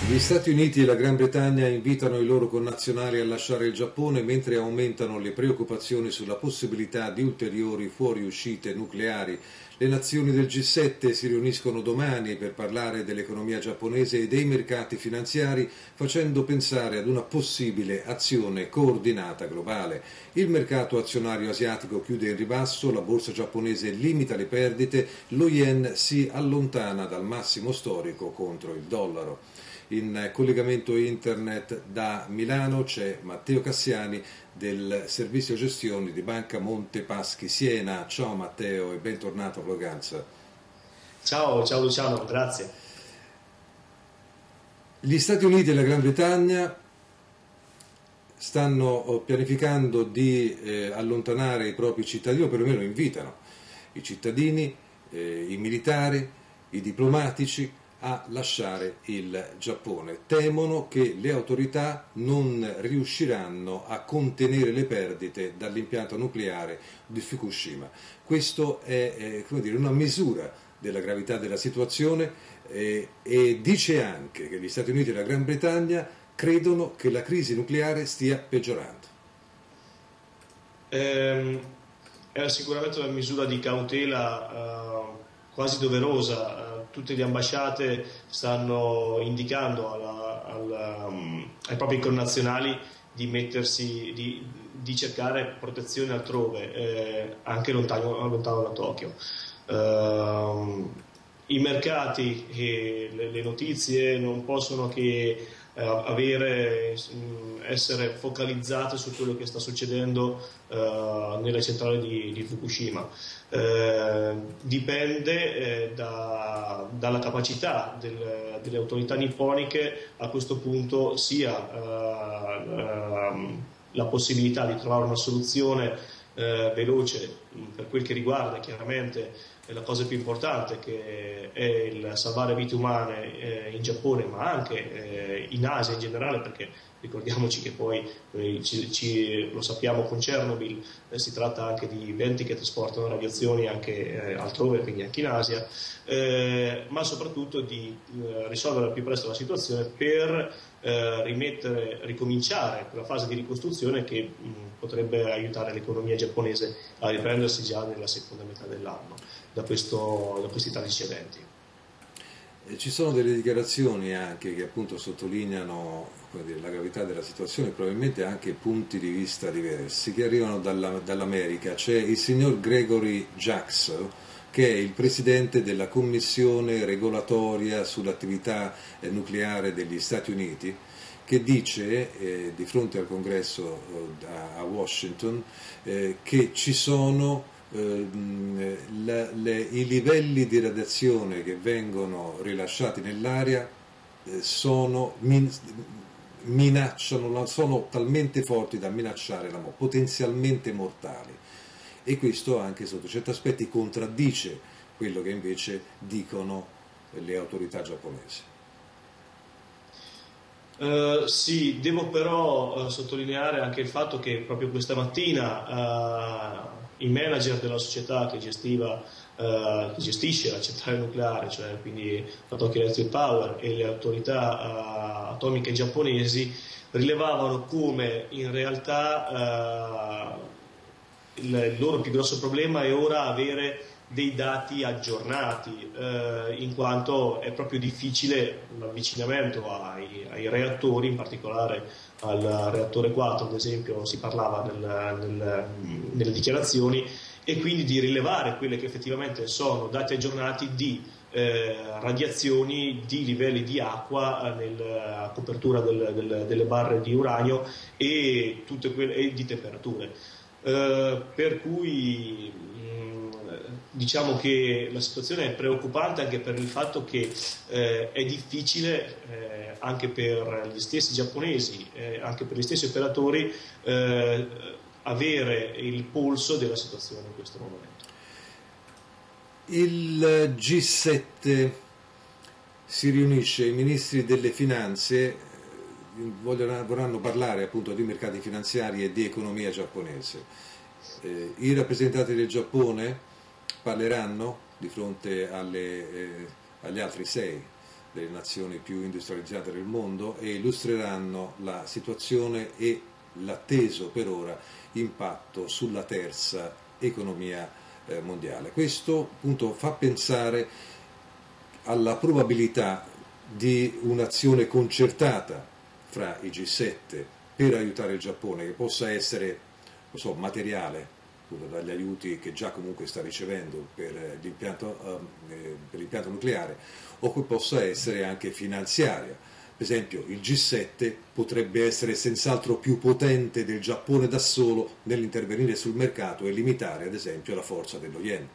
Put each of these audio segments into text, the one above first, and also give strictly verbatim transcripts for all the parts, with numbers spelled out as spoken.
Gli Stati Uniti e la Gran Bretagna invitano i loro connazionali a lasciare il Giappone mentre aumentano le preoccupazioni sulla possibilità di ulteriori fuoriuscite nucleari. Le nazioni del G sette si riuniscono domani per parlare dell'economia giapponese e dei mercati finanziari, facendo pensare ad una possibile azione coordinata globale. Il mercato azionario asiatico chiude in ribasso, la borsa giapponese limita le perdite, lo yen si allontana dal massimo storico contro il dollaro. In collegamento internet da Milano c'è Matteo Cassiani del servizio gestioni di Banca Monte Paschi Siena. Ciao Matteo e bentornato a Floganza. Ciao, ciao Luciano, grazie. Gli Stati Uniti e la Gran Bretagna stanno pianificando di eh, allontanare i propri cittadini, o perlomeno invitano i cittadini, eh, i militari, i diplomatici a lasciare il Giappone. Temono che le autorità non riusciranno a contenere le perdite dall'impianto nucleare di Fukushima. Questo è eh, come dire, una misura della gravità della situazione eh, e dice anche che gli Stati Uniti e la Gran Bretagna credono che la crisi nucleare stia peggiorando. Ehm, è sicuramente una misura di cautela uh, quasi doverosa. Tutte le ambasciate stanno indicando alla, alla, um, ai propri connazionali di mettersi, di, di cercare protezione altrove, eh, anche lontano, lontano da Tokyo. Uh, I mercati e le, le notizie non possono che uh, avere, essere focalizzate su quello che sta succedendo uh, nella centrale di, di Fukushima. Eh, dipende eh, da, dalla capacità del, delle autorità nipponiche a questo punto sia eh, eh, la possibilità di trovare una soluzione eh, veloce per quel che riguarda chiaramente la cosa più importante, che è il salvare vite umane eh, in Giappone ma anche eh, in Asia in generale, perché ricordiamoci che poi eh, ci, ci, lo sappiamo con Chernobyl, eh, si tratta anche di venti che trasportano radiazioni anche eh, altrove, quindi anche in Asia, eh, ma soprattutto di eh, risolvere al più presto la situazione per eh, rimettere, ricominciare quella fase di ricostruzione che mh, potrebbe aiutare l'economia giapponese a riprendersi già nella seconda metà dell'anno da, questo, da questi tragici eventi. Ci sono delle dichiarazioni anche che appunto sottolineano dire, la gravità della situazione, probabilmente anche punti di vista diversi che arrivano dalla, dall'America. C'è il signor Gregory Jacks, che è il presidente della commissione regolatoria sull'attività nucleare degli Stati Uniti, che dice eh, di fronte al congresso eh, a Washington eh, che ci sono Uh, le, le, i livelli di radiazione che vengono rilasciati nell'aria eh, sono, min, minacciano, sono talmente forti da minacciare la morte, potenzialmente mortali, e questo anche sotto certi aspetti contraddice quello che invece dicono le autorità giapponesi. Uh, sì, devo però uh, sottolineare anche il fatto che proprio questa mattina uh, i manager della società che gestiva, uh, che gestisce la centrale nucleare, cioè quindi la Tokyo Electric Power, e le autorità uh, atomiche giapponesi, rilevavano come in realtà uh, il, il loro più grosso problema è ora avere dei dati aggiornati, eh, in quanto è proprio difficile l'avvicinamento ai, ai reattori, in particolare al reattore quattro, ad esempio, si parlava nel, nel, nelle dichiarazioni, e quindi di rilevare quelle che effettivamente sono dati aggiornati di eh, radiazioni, di livelli di acqua nella copertura del, del, delle barre di uranio e, tutte quelle, e di temperature. Eh, per cui diciamo che la situazione è preoccupante anche per il fatto che eh, è difficile eh, anche per gli stessi giapponesi, eh, anche per gli stessi operatori, eh, avere il polso della situazione in questo momento. Il G sette si riunisce, i ministri delle finanze vogliono, vorranno parlare appunto di mercati finanziari e di economia giapponese. Eh, I rappresentanti del Giappone parleranno di fronte alle, eh, agli altri sei delle nazioni più industrializzate del mondo, e illustreranno la situazione e l'atteso per ora impatto sulla terza economia eh, mondiale. Questo appunto fa pensare alla probabilità di un'azione concertata fra i G sette per aiutare il Giappone, che possa essere, non so, materiale, appunto, dagli aiuti che già comunque sta ricevendo per l'impianto, eh, per l'impianto nucleare, o che possa essere anche finanziaria. Per esempio il G sette potrebbe essere senz'altro più potente del Giappone da solo nell'intervenire sul mercato e limitare ad esempio la forza dello yen.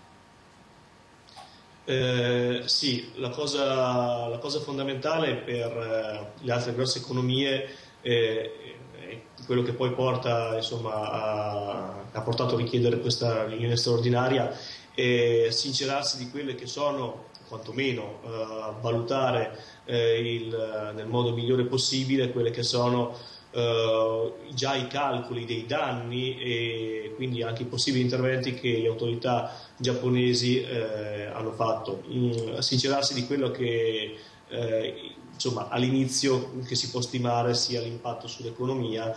Eh, sì, la cosa, la cosa fondamentale per eh, le altre grosse economie eh, è quello che poi porta, insomma, a, ha portato a richiedere questa riunione straordinaria, è sincerarsi di quelle che sono, quantomeno eh, valutare eh, il, nel modo migliore possibile quelle che sono eh, già i calcoli dei danni e quindi anche i possibili interventi che le autorità giapponesi eh, hanno fatto. Mm, sincerarsi di quello che eh, insomma all'inizio che si può stimare sia l'impatto sull'economia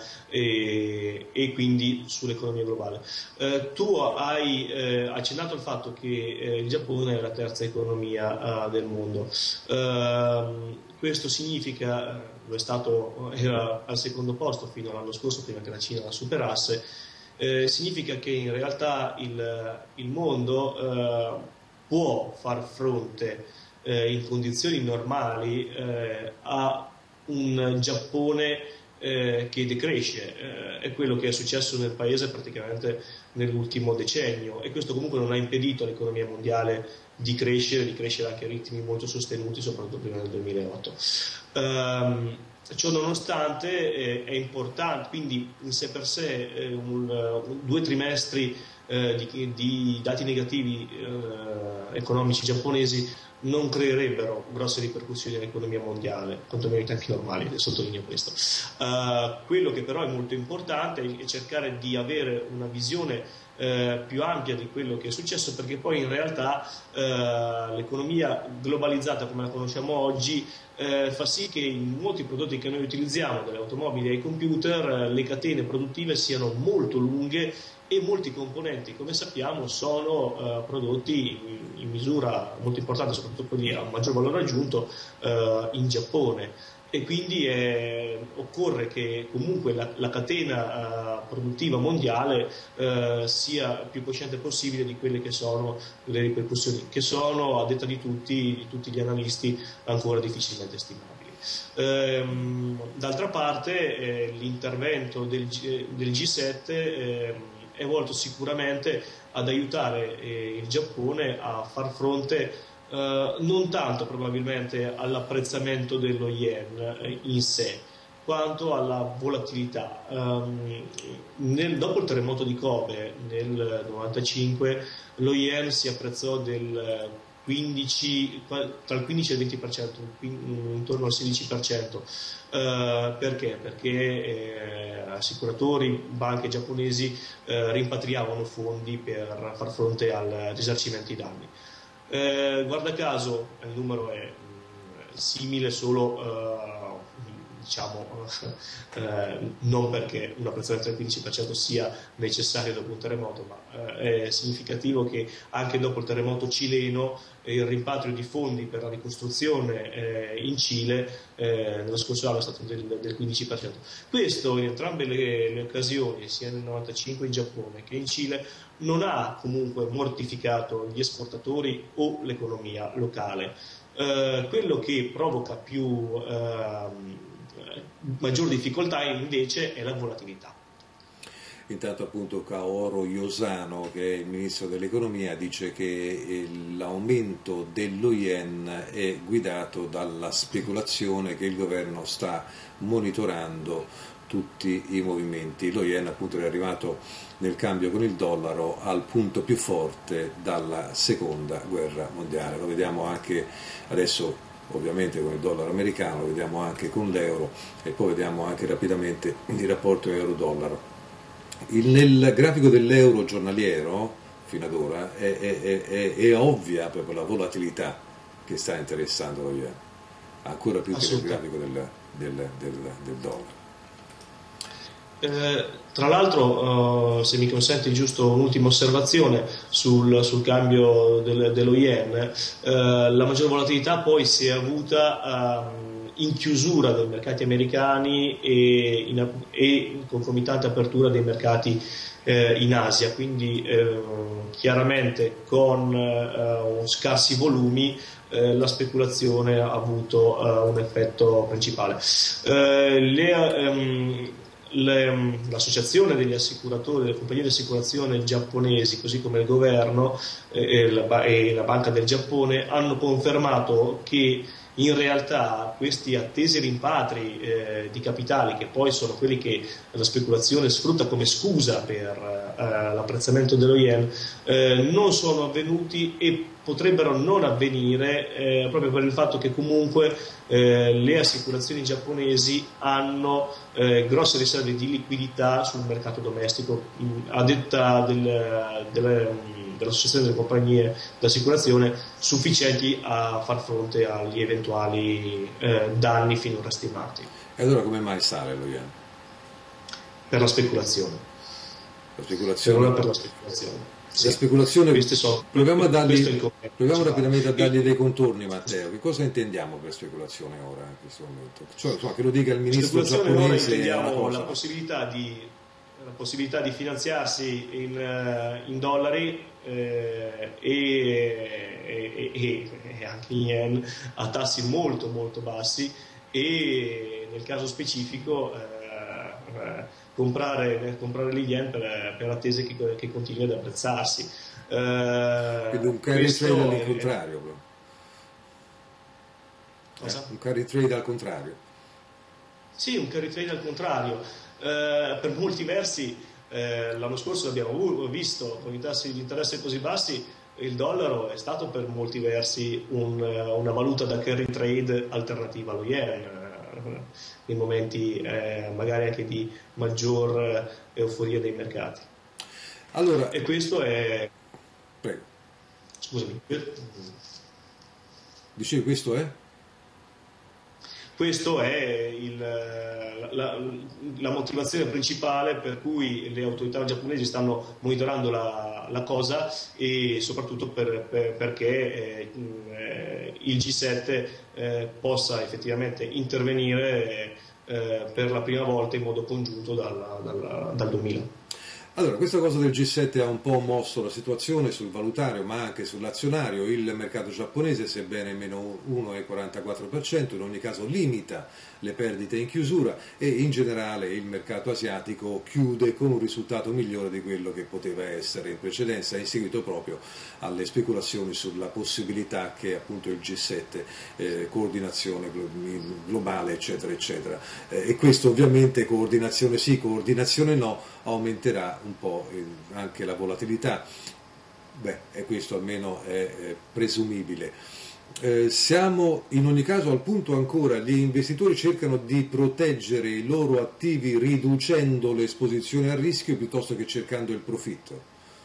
e, e quindi sull'economia globale. Eh, tu hai eh, accennato al fatto che eh, il Giappone è la terza economia eh, del mondo. Eh, questo significa, lo è stato, era al secondo posto fino all'anno scorso, prima che la Cina la superasse. Eh, significa che in realtà il, il mondo eh, può far fronte eh, in condizioni normali eh, a un Giappone eh, che decresce. Eh, è quello che è successo nel paese praticamente nell'ultimo decennio, e questo comunque non ha impedito all'economia mondiale di crescere, di crescere anche a ritmi molto sostenuti, soprattutto prima del duemilaotto. Um, Ciò nonostante eh, è importante, quindi in sé per sé eh, un, un, due trimestri eh, di, di dati negativi eh, economici giapponesi non creerebbero grosse ripercussioni all'economia mondiale, quantomeno in tempi normali, sottolineo questo. Uh, quello che però è molto importante è cercare di avere una visione Eh, più ampia di quello che è successo, perché poi in realtà eh, l'economia globalizzata come la conosciamo oggi eh, fa sì che in molti prodotti che noi utilizziamo, dalle automobili ai computer, eh, le catene produttive siano molto lunghe e molti componenti, come sappiamo, sono eh, prodotti in, in misura molto importante, soprattutto quelli a maggior valore aggiunto, eh, in Giappone. E quindi eh, occorre che comunque la, la catena uh, produttiva mondiale uh, sia più cosciente possibile di quelle che sono le ripercussioni, che sono, a detta di tutti, di tutti gli analisti, ancora difficilmente stimabili. Ehm, d'altra parte eh, l'intervento del, G, del G sette eh, è volto sicuramente ad aiutare eh, il Giappone a far fronte Uh, non tanto probabilmente all'apprezzamento dello yen eh, in sé, quanto alla volatilità. Um, nel, dopo il terremoto di Kobe nel novantacinque lo yen si apprezzò del quindici, tra il quindici e il venti per cento, intorno al sedici per cento. Uh, perché? Perché eh, assicuratori, banche giapponesi eh, rimpatriavano fondi per far fronte al risarcimento dei danni. Eh, guarda caso il numero è mh, simile, solo eh, diciamo eh, non perché un apprezzamento del quindici per cento sia necessario dopo un terremoto, ma eh, è significativo che anche dopo il terremoto cileno eh, il rimpatrio di fondi per la ricostruzione eh, in Cile eh, nello scorso anno è stato del, del quindici per cento. Questo in entrambe le, le occasioni, sia nel novantacinque in Giappone che in Cile, non ha comunque mortificato gli esportatori o l'economia locale. Eh, quello che provoca più eh, maggior difficoltà invece è la volatilità. Intanto appunto Kaoru Yosano, che è il ministro dell'economia, dice che l'aumento dello yen è guidato dalla speculazione, che il governo sta monitorando tutti i movimenti. Lo yen appunto è arrivato nel cambio con il dollaro al punto più forte dalla seconda guerra mondiale. Lo vediamo anche adesso ovviamente con il dollaro americano, lo vediamo anche con l'euro e poi vediamo anche rapidamente il rapporto euro-dollaro. Il, nel grafico dell'euro giornaliero fino ad ora è, è, è, è ovvia proprio la volatilità che sta interessando lo yen. ancora più telegrafico del, del, del, del dollaro. Eh, tra l'altro, uh, se mi consenti giusto un'ultima osservazione sul, sul cambio del, dello yen, uh, la maggior volatilità poi si è avuta uh, in chiusura dei mercati americani e in, e in concomitante apertura dei mercati uh, in Asia, quindi uh, chiaramente con uh, scarsi volumi uh, la speculazione ha avuto uh, un effetto principale. Uh, le, um, Le, l'associazione degli assicuratori, delle compagnie di assicurazione giapponesi, così come il governo eh, e, la, e la Banca del Giappone hanno confermato che in realtà questi attesi rimpatri eh, di capitali, che poi sono quelli che la speculazione sfrutta come scusa per eh, l'apprezzamento dello yen, eh, non sono avvenuti e potrebbero non avvenire eh, proprio per il fatto che comunque eh, le assicurazioni giapponesi hanno eh, grosse riserve di liquidità sul mercato domestico, a detta del, del, dell'associazione delle compagnie d'assicurazione, sufficienti a far fronte agli eventuali eh, danni finora stimati. E allora come mai sale lo yen? Per la speculazione. La speculazione? Per, per la speculazione. Sì. La speculazione, sono, proviamo, a dargli, proviamo rapidamente a dargli dei contorni, Matteo. Che cosa intendiamo per speculazione ora in questo momento? Cioè, insomma, che lo dica il ministro giapponese. Ora intendiamo la possibilità di, la possibilità di finanziarsi in, in dollari eh, e, e, e, e anche in yen a tassi molto molto bassi e nel caso specifico eh, Comprare, comprare gli yen per, per attese che, che continui ad apprezzarsi. Eh, Quindi un carry trade al contrario. Cosa? Eh, un carry trade al contrario. Sì, un carry trade al contrario. Eh, per molti versi eh, l'anno scorso abbiamo visto con i tassi di interesse così bassi, il dollaro è stato per molti versi un, una valuta da carry trade alternativa allo yen, in momenti eh, magari anche di maggior euforia dei mercati. Allora, e questo è... Prego. Scusami. Dicevi questo è? Questo è il, la, la motivazione principale per cui le autorità giapponesi stanno monitorando la, la cosa e soprattutto per, per, perché eh, il G sette eh, possa effettivamente intervenire eh, per la prima volta in modo congiunto dal, dal, dal duemila. Allora, questa cosa del G sette ha un po' mosso la situazione sul valutario ma anche sull'azionario. Il mercato giapponese, sebbene meno uno virgola quarantaquattro per cento, in ogni caso limita le perdite in chiusura e in generale il mercato asiatico chiude con un risultato migliore di quello che poteva essere in precedenza in seguito proprio alle speculazioni sulla possibilità che appunto il G sette, eh, coordinazione globale eccetera eccetera, eh, e questo ovviamente coordinazione sì, coordinazione no, aumenterà un po' anche la volatilità. Beh, e questo almeno è, è presumibile. Eh, siamo in ogni caso al punto ancora, gli investitori cercano di proteggere i loro attivi riducendo l'esposizione al rischio piuttosto che cercando il profitto.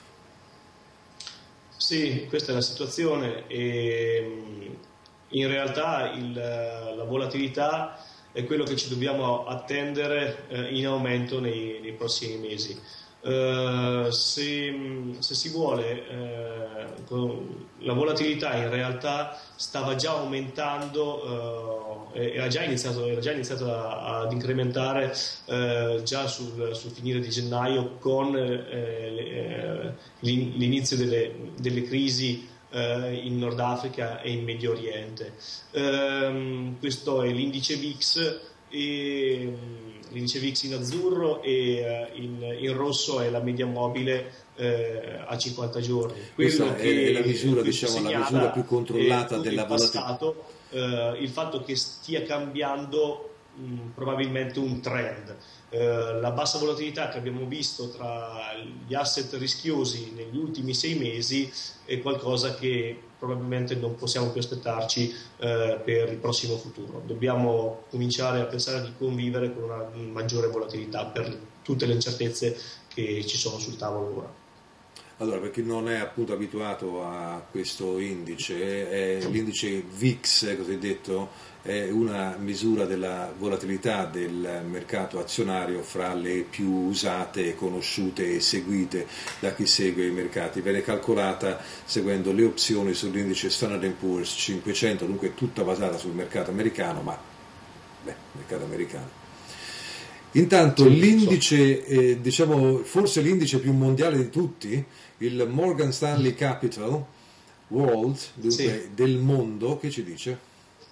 Sì, questa è la situazione e in realtà il, la volatilità è quello che ci dobbiamo attendere eh, in aumento nei, nei prossimi mesi. Uh, se, se si vuole, uh, la volatilità in realtà stava già aumentando, uh, era già iniziato, era già iniziato a, ad incrementare uh, già sul, sul finire di gennaio con uh, l'inizio delle, delle crisi uh, in Nord Africa e in Medio Oriente. Uh, questo è l'indice V I X e l'indice V I X in azzurro e uh, in, in rosso è la media mobile eh, a cinquanta giorni. Questa è la misura, diciamo, la misura più controllata della volatilità. Eh, il fatto che stia cambiando mh, probabilmente un trend. Eh, la bassa volatilità che abbiamo visto tra gli asset rischiosi negli ultimi sei mesi è qualcosa che probabilmente non possiamo più aspettarci eh, per il prossimo futuro. Dobbiamo cominciare a pensare di convivere con una maggiore volatilità per tutte le incertezze che ci sono sul tavolo ora. Allora, per chi non è appunto abituato a questo indice, è l'indice V I X cosiddetto, è una misura della volatilità del mercato azionario fra le più usate, conosciute e seguite da chi segue i mercati. Viene calcolata seguendo le opzioni sull'indice Standard and Poor's cinquecento, dunque tutta basata sul mercato americano, ma beh, mercato americano. Intanto l'indice, eh, diciamo forse l'indice più mondiale di tutti, il Morgan Stanley Capital World, dunque sì, del mondo, che ci dice?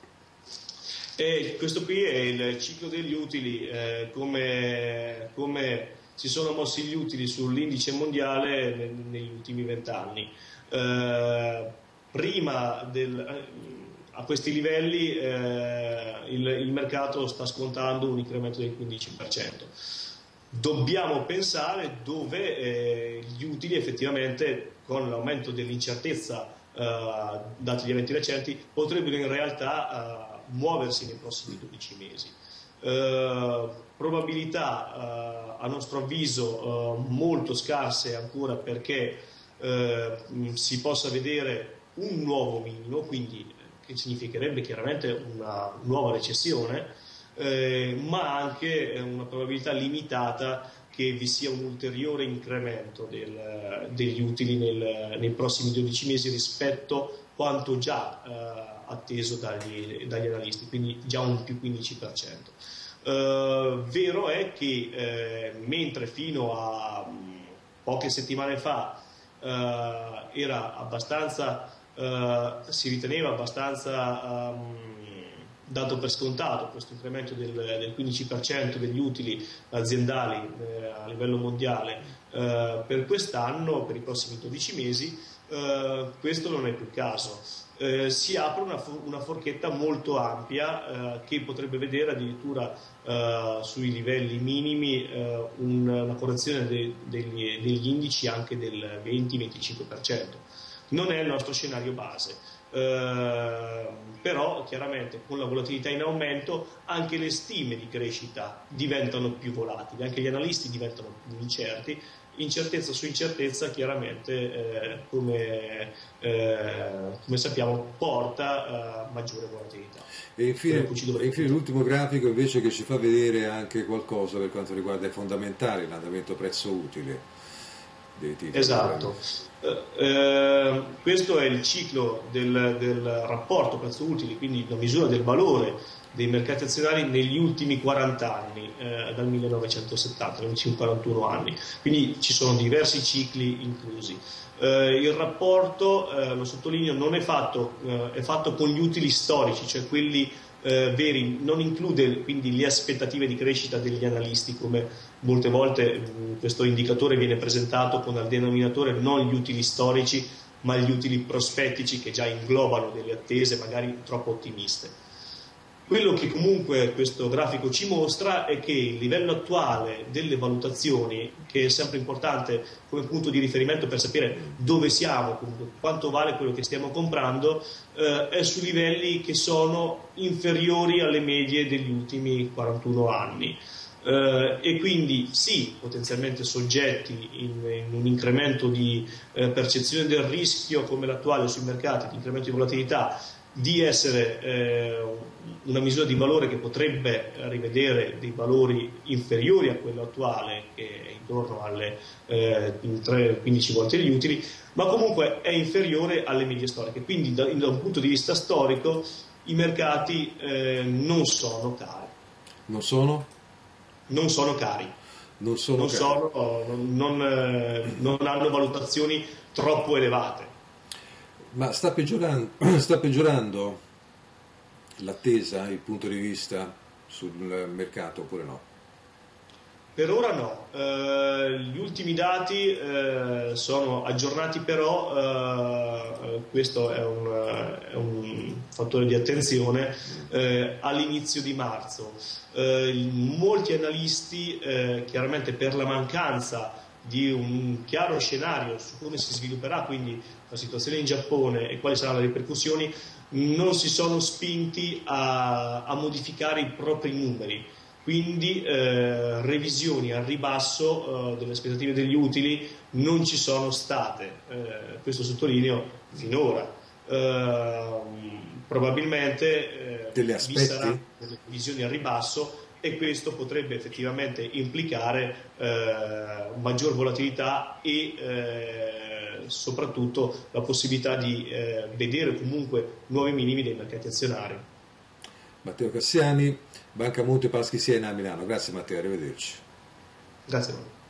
E questo qui è il ciclo degli utili, eh, come, come si sono mossi gli utili sull'indice mondiale neg- negli ultimi vent'anni. Eh, prima del, a questi livelli eh, il, il mercato sta scontando un incremento del quindici per cento. Dobbiamo pensare dove eh, gli utili effettivamente, con l'aumento dell'incertezza eh, dati gli eventi recenti, potrebbero in realtà eh, muoversi nei prossimi dodici mesi. Eh, probabilità eh, a nostro avviso eh, molto scarse ancora, perché eh, si possa vedere un nuovo minimo, quindi che significherebbe chiaramente una nuova recessione, eh, ma anche una probabilità limitata che vi sia un ulteriore incremento del, degli utili nel, nei prossimi dodici mesi rispetto a quanto già eh, atteso dagli, dagli analisti, quindi già un più quindici per cento. Eh, vero è che eh, mentre fino a poche settimane fa eh, era abbastanza, eh, si riteneva abbastanza um, dato per scontato questo incremento del, del quindici per cento degli utili aziendali eh, a livello mondiale eh, per quest'anno, per i prossimi dodici mesi, eh, questo non è più il caso. Eh, si apre una, una forchetta molto ampia eh, che potrebbe vedere addirittura eh, sui livelli minimi eh, un, una correzione de, degli, degli indici anche del venti venticinque per cento. Non è il nostro scenario base. Uh, però chiaramente con la volatilità in aumento anche le stime di crescita diventano più volatili, anche gli analisti diventano più incerti, incertezza su incertezza chiaramente eh, come, eh, come sappiamo porta a maggiore volatilità. E infine, e infine l'ultimo grafico invece, che ci fa vedere anche qualcosa per quanto riguarda i fondamentali, l'andamento prezzo utile dei titoli. Esatto. Eh, questo è il ciclo del, del rapporto prezzo utili, quindi la misura del valore dei mercati azionari negli ultimi quaranta anni, eh, dal millenovecentosettanta, negli ultimi quarantuno anni, quindi ci sono diversi cicli inclusi. Eh, il rapporto, eh, lo sottolineo, non è fatto, eh, è fatto con gli utili storici, cioè quelli eh, veri, non include quindi le aspettative di crescita degli analisti, come molte volte mh, questo indicatore viene presentato con al denominatore non gli utili storici ma gli utili prospettici, che già inglobano delle attese magari troppo ottimiste. Quello che comunque questo grafico ci mostra è che il livello attuale delle valutazioni, che è sempre importante come punto di riferimento per sapere dove siamo, quanto vale quello che stiamo comprando, eh, è su livelli che sono inferiori alle medie degli ultimi quarantuno anni. Uh, e quindi sì, potenzialmente soggetti in, in un incremento di eh, percezione del rischio come l'attuale sui mercati, di incremento di volatilità, di essere eh, una misura di valore che potrebbe rivedere dei valori inferiori a quello attuale, che è intorno alle eh, tre, quindici volte gli utili, ma comunque è inferiore alle medie storiche. Quindi da, da un punto di vista storico i mercati eh, non sono cari. Non sono? Non sono cari, non, sono non, cari. Sono, non, non, non hanno valutazioni troppo elevate. Ma sta peggiorando, sta peggiorando l'attesa, il punto di vista sul mercato, oppure no? Per ora no, eh, gli ultimi dati eh, sono aggiornati, però eh, questo è un, è un fattore di attenzione, eh, all'inizio di marzo. Eh, molti analisti, eh, chiaramente per la mancanza di un chiaro scenario su come si svilupperà quindi la situazione in Giappone e quali saranno le ripercussioni, non si sono spinti a, a modificare i propri numeri. quindi eh, revisioni al ribasso eh, delle aspettative degli utili non ci sono state, eh, questo sottolineo finora. Eh, probabilmente eh, vi saranno delle previsioni al ribasso e questo potrebbe effettivamente implicare eh, maggior volatilità e eh, soprattutto la possibilità di eh, vedere comunque nuovi minimi dei mercati azionari. Matteo Cassiani, Banca Monte Paschi Siena a Milano. Grazie Matteo, arrivederci. Grazie a voi.